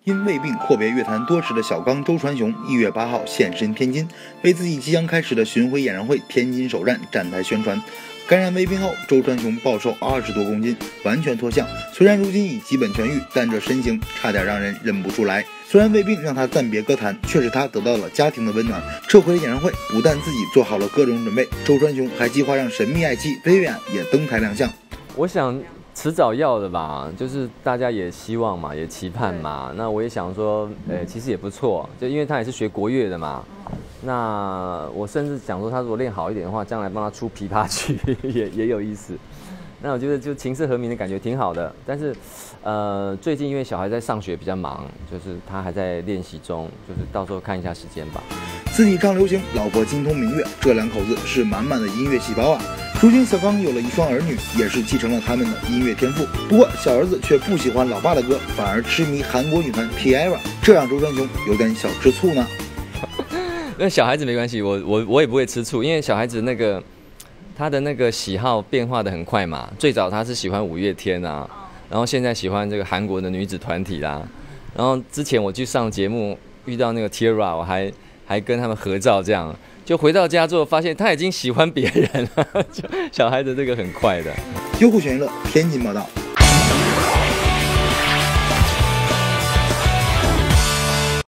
因胃病阔别乐坛多时的小刚周传雄1月8号现身天津，为自己即将开始的巡回演唱会《天津首站》站台宣传。感染胃病后，周传雄暴瘦20多公斤，完全脱相。虽然如今已基本痊愈，但这身形差点让人认不出来。虽然胃病让他暂别歌坛，却使他得到了家庭的温暖。这回的演唱会不但自己做好了各种准备，周传雄还计划让神秘爱妻薇薇安也登台亮相。 我想迟早要的吧，就是大家也希望嘛，也期盼嘛。那我也想说，其实也不错，就因为他也是学国乐的嘛。那我甚至想说，他如果练好一点的话，将来帮他出琵琶曲也有意思。那我觉得就情色和鸣的感觉挺好的。但是，最近因为小孩在上学比较忙，就是他还在练习中，就是到时候看一下时间吧。 自己唱流行，老婆精通民乐，这两口子是满满的音乐细胞啊。如今小刚有了一双儿女，也是继承了他们的音乐天赋。不过小儿子却不喜欢老爸的歌，反而痴迷韩国女团 T-ara， 这让周传雄有点小吃醋呢。 那小孩子没关系，我也不会吃醋，因为小孩子他的那个喜好变化的很快嘛。最早他是喜欢五月天啊，然后现在喜欢这个韩国的女子团体啦。然后之前我去上节目遇到那个 T-ara， 我还跟他们合照，这样就回到家之后发现他已经喜欢别人了。就小孩子这个很快的。 优酷全娱乐天津报道。